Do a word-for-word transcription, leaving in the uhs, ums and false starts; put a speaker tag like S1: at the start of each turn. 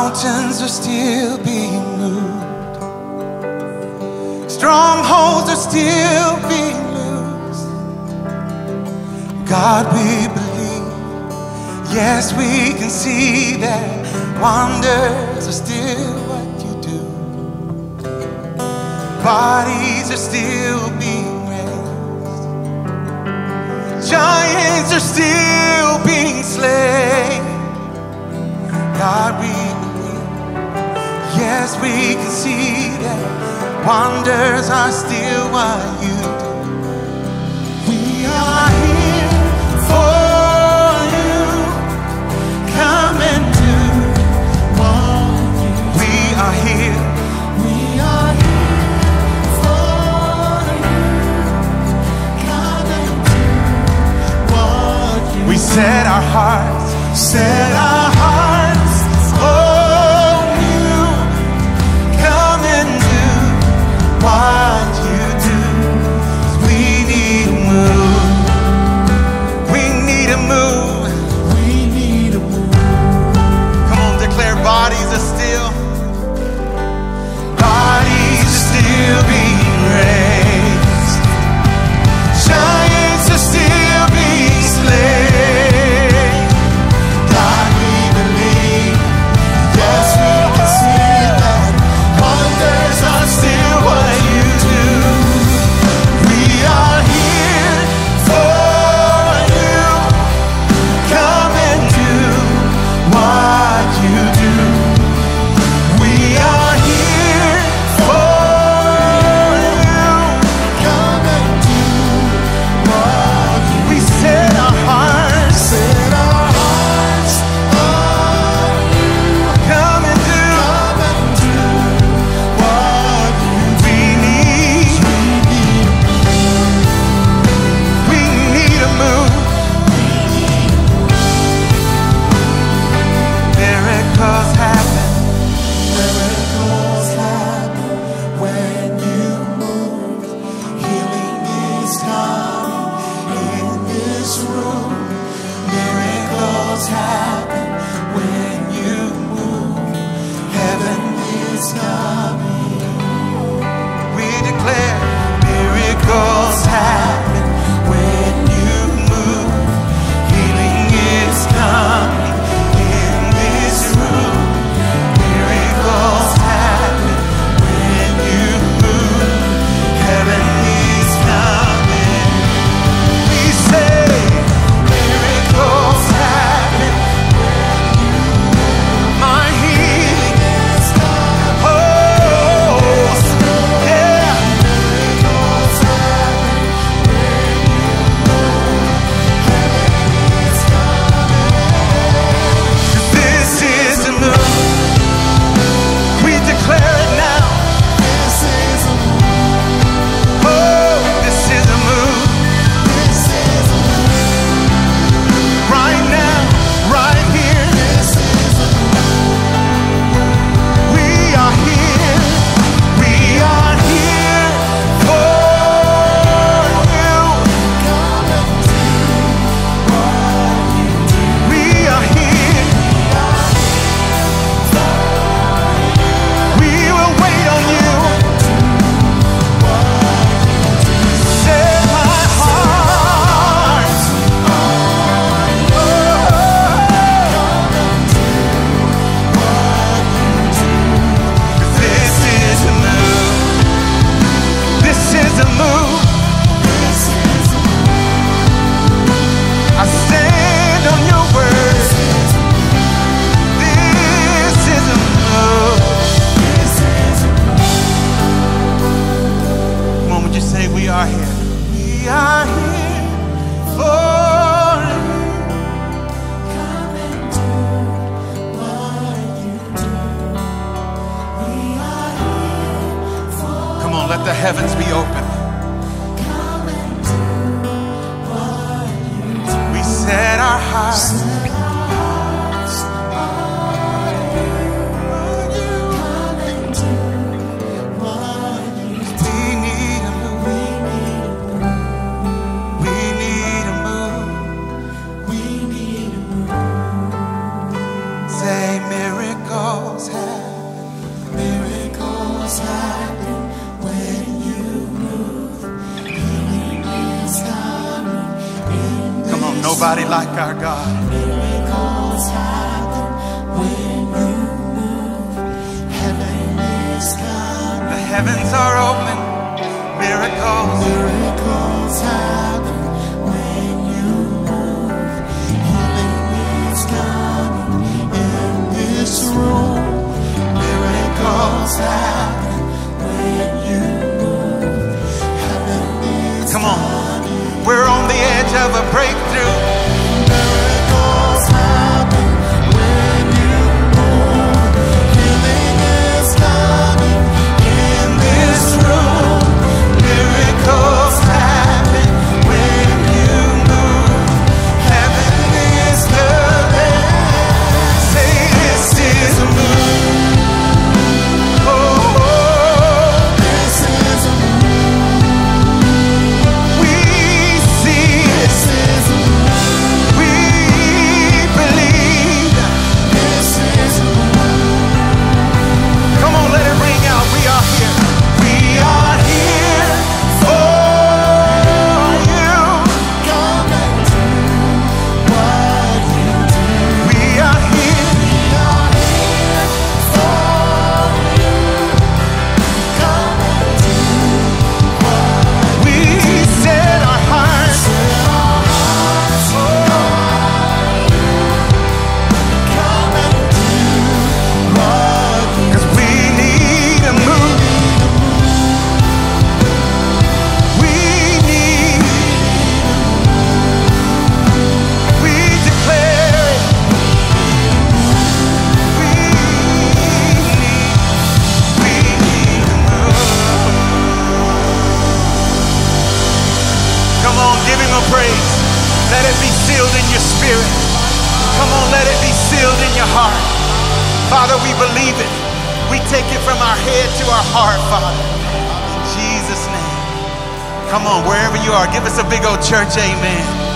S1: Mountains are still being moved. Strongholds are still being loosed. God, we believe. Yes, we can see that wonders are still what you do. Bodies are still being raised. Giants are still being slain. God, we believe. Yes, we can see that wonders are still what you do. We are here for you. Come and do what you do. We are here. We are here for you. Come and do what you do. We set our hearts, set our hearts on you. Come and do what you do. We need a move. We need a move. We need a move. Come on, declare bodies are still. Bodies are still being raised. Giants are still being slain. God, we believe. Yes, we can see that wonders are still what you do. We are here for you. Come and do what you do. We are here for you. Come and do what you do. We set our hearts, set our hearts on you. Come and do, come and do what you do. We need, we need a move. Miracles happen. Miracles happen when you move. Healing is coming in this room. Miracles happen when you move. Heaven is coming. We declare miracles happen when you move. Healing is coming in this room. Miracles happen when you move. Heaven is coming. We say miracles happen when you move. My healing is coming. Oh, yeah. Miracles happen when you move. Heaven is coming. This is a move. We declare it now. This is a move. Oh, this is a move. This is a move. Right now, right here. This is a move. We are here. We are here for you. Come and do what you do. We are here. We will wait on you. Set my heart on you. This is a move. This is a move. I stand on your word. This is a move. Come on, would you say we are here? We are here for you. Come and do what you do. We are here for. Come on, let the heavens be open. Come and do what you do. We set our hearts. Set our hearts on you. Come and do what you do. We need a move. We need a move. We need a move. Say miracles Nobody like our God.
S2: Miracles happen when you move. Heaven is coming.
S1: The heavens are open. Miracles.
S2: Miracles happen when you move. Healing is coming in this room. Miracles happen when you move. Heaven is
S1: Come on.
S2: coming.
S1: We're on the edge of a breakthrough.
S2: Miracles happen when you move. Healing is coming in this room. Miracles happen when you move. Heaven is coming. Say this is a move. Oh, this is a move. We see this is a move. We believe this is a move. Come on, let it ring out. We are here. We are here for you. Come and do what you do. We are here. We are here for you. Come and do what we set our hearts. Set our hearts on you. Come and do what you do. 'Cause we need a move. We need, we declare it. We need, we need a move. Come on, give him a praise. Let it be sealed in your spirit. Come on, let it be sealed in your heart. Father, we believe it. We take it from our head to our heart, Father. In Jesus' name. Come on, wherever you are, give us a big old church amen.